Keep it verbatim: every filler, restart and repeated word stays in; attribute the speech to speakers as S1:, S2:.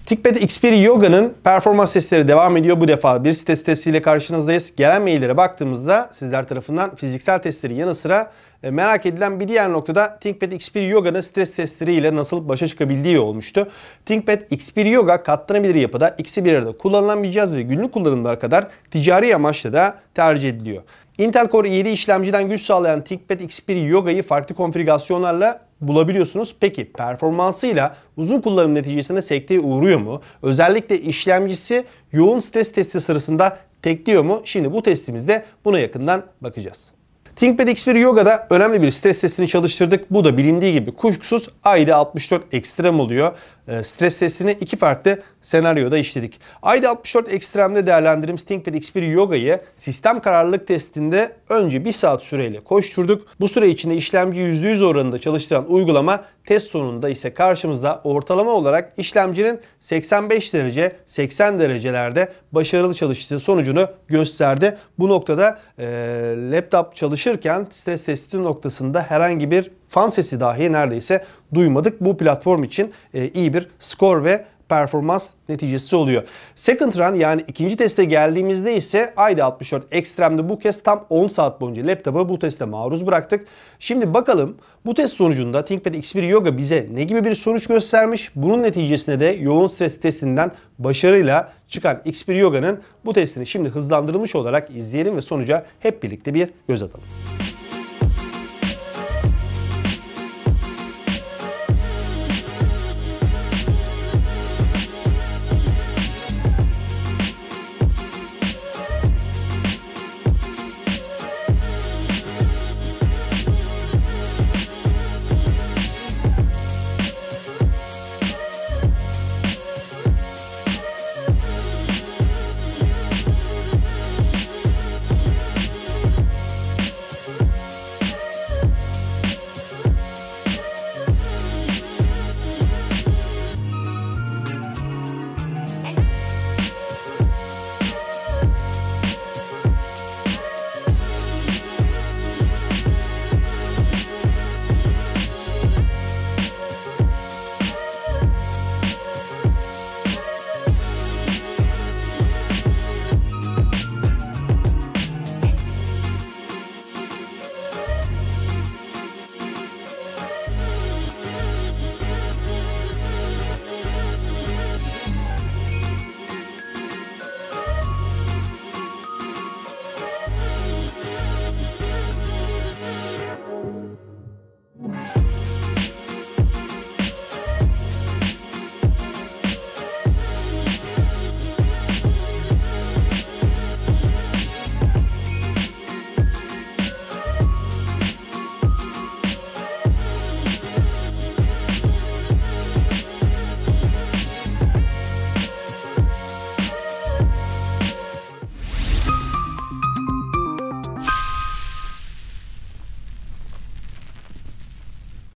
S1: ThinkPad X bir Yoga'nın performans testleri devam ediyor. Bu defa bir stres testiyle karşınızdayız. Gelen maillere baktığımızda sizler tarafından fiziksel testlerin yanı sıra merak edilen bir diğer noktada ThinkPad X bir Yoga'nın stres testleriyle nasıl başa çıkabildiği olmuştu. ThinkPad X bir Yoga katlanabilir yapıda, ikisi bir arada kullanılan bir cihaz ve günlük kullanımlara kadar ticari amaçla da tercih ediliyor. Intel Core i yedi işlemciden güç sağlayan ThinkPad X bir Yoga'yı farklı konfigürasyonlarla bulabiliyorsunuz. Peki performansıyla uzun kullanım neticesinde sekteye uğruyor mu? Özellikle işlemcisi yoğun stres testi sırasında tekliyor mu? Şimdi bu testimizde buna yakından bakacağız. ThinkPad X bir Yoga'da önemli bir stres testini çalıştırdık. Bu da bilindiği gibi kuşkusuz I D altmış dört Extreme oluyor. Stres testini iki farklı senaryoda işledik. I D altmış dört Extreme'de değerlendirdiğimiz ThinkPad X bir Yoga'yı sistem kararlılık testinde önce bir saat süreyle koşturduk. Bu süre içinde işlemci yüzde yüz oranında çalıştıran uygulama test sonunda ise karşımızda ortalama olarak işlemcinin seksen beş derece seksen derecelerde başarılı çalıştığı sonucunu gösterdi. Bu noktada e, laptop çalışırken stres testi noktasında herhangi bir fan sesi dahi neredeyse duymadık. Bu platform için e, iyi bir skor ve performans neticesi oluyor. Second run yani ikinci teste geldiğimizde ise I D altmış dört Extreme'de bu kez tam on saat boyunca laptopu bu teste maruz bıraktık. Şimdi bakalım bu test sonucunda ThinkPad X bir Yoga bize ne gibi bir sonuç göstermiş? Bunun neticesinde de yoğun stres testinden başarıyla çıkan X bir Yoga'nın bu testini şimdi hızlandırılmış olarak izleyelim ve sonuca hep birlikte bir göz atalım.